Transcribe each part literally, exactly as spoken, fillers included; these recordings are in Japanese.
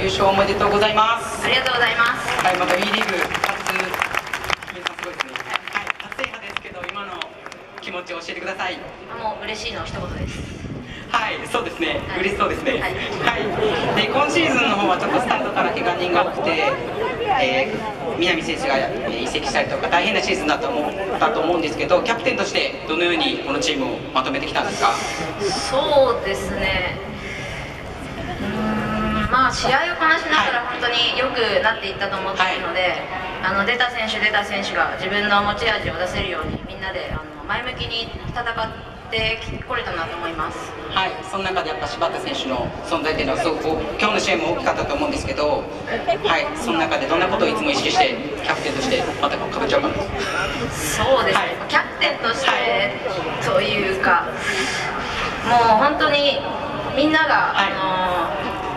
優勝おめでとうございます。 ありがとうございます。 はい、また WE リーグ初、皆さんすごいですね。はい、初制覇ですけど、今の気持ちを教えてください。 もう嬉しいの一言です。 はい、そうですね、 はい、 嬉しそうですね。 はい、 はい、で今シーズンの方はちょっとスタートから怪我人が多くて、えー、南選手が移籍したりとか大変なシーズンだと思ったと思うんですけど、キャプテンとしてどのようにこのチームをまとめてきたんですか？ そうですね、うーん、まあ試合をこなしながら本当に良くなっていったと思っているので、はい、あの出た選手出た選手が自分の持ち味を出せるようにみんなであの前向きに戦ってこれたなと思います。 はい、その中でやっぱ柴田選手の存在っていうのはすごく今日の試合も大きかったと思うんですけど、はい、その中でどんなことをいつも意識してキャプテンとしてまたかぶっちゃうかな。 そうですね、はい、キャプテンとして、はい、というかもう本当にみんなが、はい、あ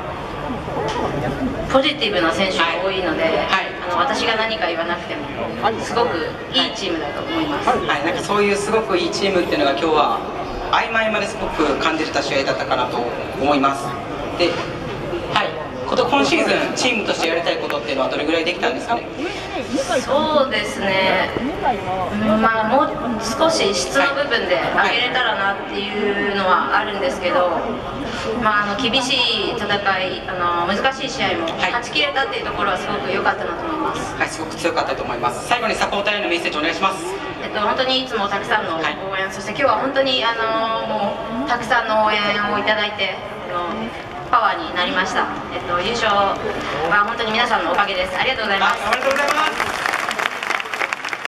のポジティブな選手が多いので、はい、あの私が何か言わなくてもすごくいいチームだと思います。 はい、はい、なんかそういうすごくいいチームっていうのが今日は合間合間ですごく感じれた試合だったかなと思います。で、はい、今シーズンチームとしてやりたいことっていうのはどれぐらいできたんですかね？ そうですね、うん、まあもう少し質の部分で上げれたらなっていうのはあるんですけど、まあ、あの厳しい戦い、あの難しい試合も勝ちきれたっていうところはすごく良かったなと思います。 はい、すごく強かったと思います。最後にサポーターへのメッセージお願いします。 えっと、本当にいつもたくさんの応援、はい、そして今日は本当にあのもうたくさんの応援をいただいてあのパワーになりました。えっと、優勝は本当に皆さんのおかげです。ありがとうございます。 ありがとうございます。